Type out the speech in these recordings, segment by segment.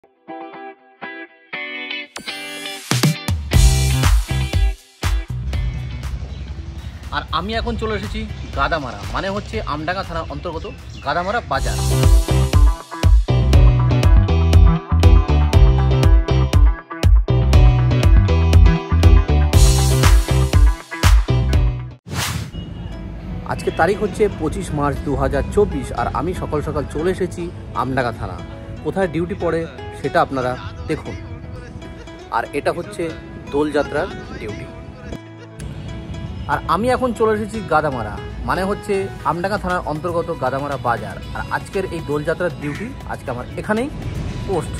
আর আমি এখন চলে এসেছি গাদামারা, মানে হচ্ছে আমডাঙ্গা থানার অন্তর্গত গাদামারা বাজার। আজকে তারিখ হচ্ছে 25 মার্চ 2024 আর আমি সকাল সকাল চলে এসেছি আমডাঙ্গা থানা। কোথায় ডিউটি পড়ে সেটা আপনারা দেখুন। আর এটা হচ্ছে দোলযাত্রার ডিউটি। আর আমি এখন চলে এসেছি গাদামারা, মানে হচ্ছে আমডাঙ্গা থানার অন্তর্গত গাদামারা বাজার। আর আজকের এই দোলযাত্রার ডিউটি আজকে আমার এখানেই পোস্ট।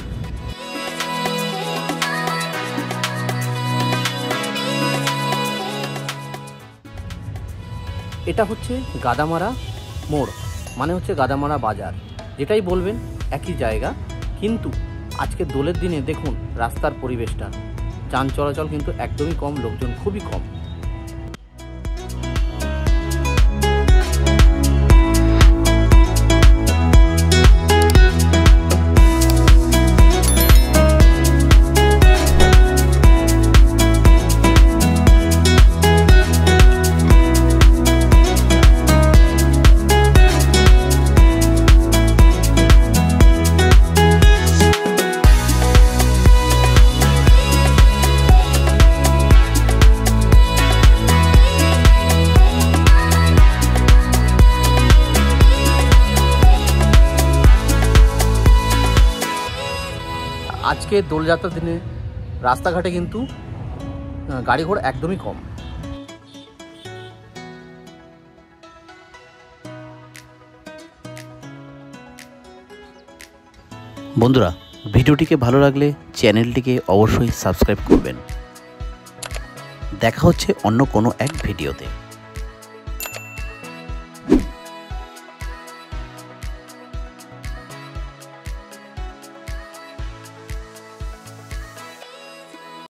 এটা হচ্ছে গাদামারা মোড়, মানে হচ্ছে গাদামারা বাজার। যেটাই বলবেন একই জায়গা, কিন্তু আজকে দোলের দিনে দেখুন রাস্তার পরিবেশটা, যান চলাচল কিন্তু একদমই কম, লোকজন খুবই কম। আজকে দোলযাত্রার দিনে রাস্তাঘাটে কিন্তু গাড়ি ঘোড়া একদমই কম। বন্ধুরা, ভিডিওটিকে ভালো লাগলে চ্যানেলটিকে অবশ্যই সাবস্ক্রাইব করবেন। দেখা হচ্ছে অন্য কোনো এক ভিডিওতে।